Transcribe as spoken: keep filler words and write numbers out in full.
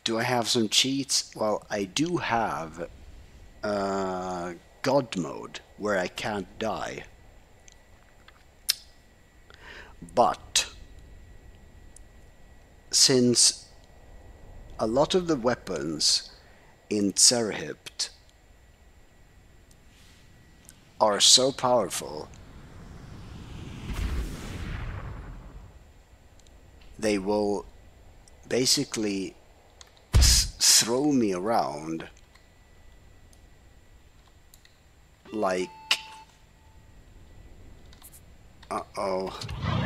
do I have some cheats? Well, I do have uh, God mode, where I can't die. But since a lot of the weapons in Zerahypt are so powerful, they will basically s throw me around like... Uh-oh.